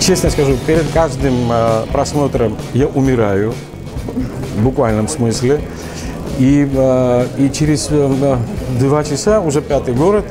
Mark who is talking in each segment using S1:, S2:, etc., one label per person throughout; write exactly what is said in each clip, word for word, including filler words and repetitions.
S1: честно скажу, перед каждым просмотром я умираю, в буквальном смысле. И, и через два часа, уже пятый город,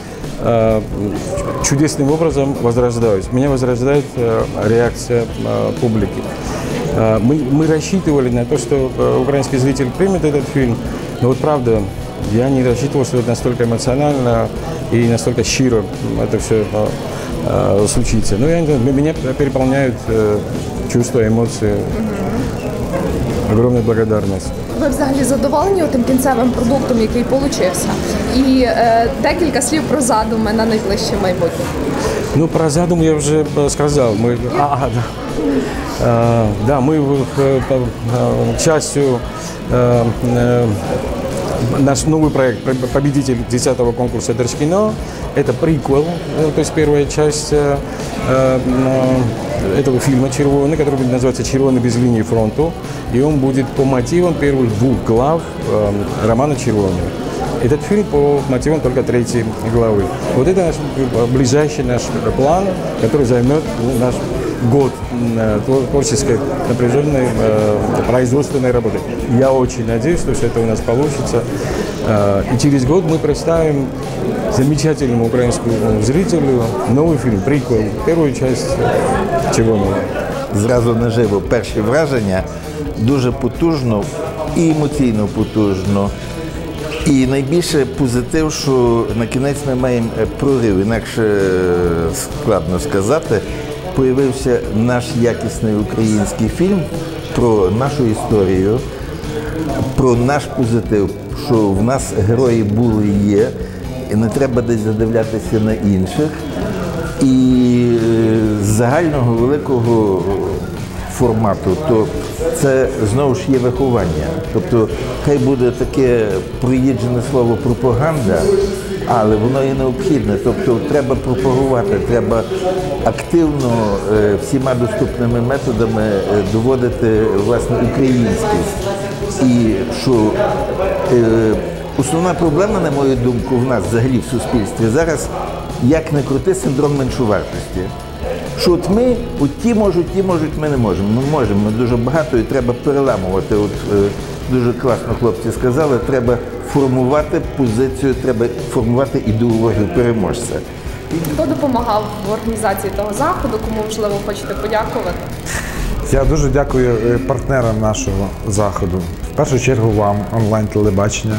S1: чудесным образом возрождаюсь. Меня возрождает реакция публики. Мы, мы рассчитывали на то, что украинский зритель примет этот фильм, но вот правда, я не рассчитывал, что это настолько эмоционально и настолько щиро это все э, случится. Но я, меня переполняют э, чувства, эмоции. Огромна благодарність.
S2: Ви взагалі задоволені тим кінцевим продуктом, який получився? І е, декілька слів про задуми на найближче майбутнє.
S1: Ну, про задум я вже сказав. Ми, а, а, да. А, да, мы к счастью, наш новый проект, победитель десятого конкурса Держкино, это приквел, то есть первая часть этого фильма «Червоный», который будет называться «Червоный без линии фронту», и он будет по мотивам первых двух глав романа «Червоный». Этот фильм по мотивам только третьей главы. Вот это наш ближайший наш план, который займет наш год творческой, напряженной производственной работы. Я очень надеюсь, что все это у нас получится. И через год мы представим замечательному украинскому зрителю новый фильм, приквел, первую часть «Червоного».
S3: Зразу наживо перші враження, дуже потужно і емоційно потужно. І найбільше позитив, що на кінець ми маємо прорив, інакше складно сказати. Появився наш якісний український фільм про нашу історію, про наш позитив, що в нас герої були і є, і не треба десь задивлятися на інших. І з загального великого формату, то це знову ж є виховання. Тобто хай буде таке проїджене слово пропаганда, але воно є необхідне. Тобто треба пропагувати, треба активно всіма доступними методами доводити власне українськість. І що основна проблема, на мою думку, в нас взагалі в суспільстві зараз, як не крути, синдром меншовартості. Що от ми, от ті можуть, ті можуть, ми не можемо. Ми можемо, ми дуже багато і треба переламувати. От е, дуже класно хлопці сказали, треба формувати позицію, треба формувати ідеологію переможця.
S2: Хто допомагав в організації того заходу, кому, можливо, хочете подякувати?
S4: Я дуже дякую партнерам нашого заходу. В першу чергу вам, онлайн-телебачення.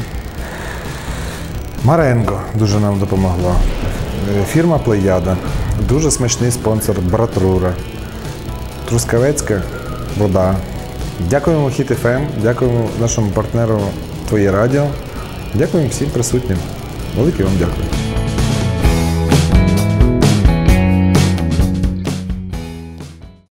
S4: Маренго дуже нам допомогла. Фірма «Плеяда». Дуже смачний спонсор «Братрура». Трускавецька вода. Дякуємо Хіт еф ем, дякуємо нашому партнеру «Твоє радіо». Дякуємо всім присутнім. Велике вам дякую.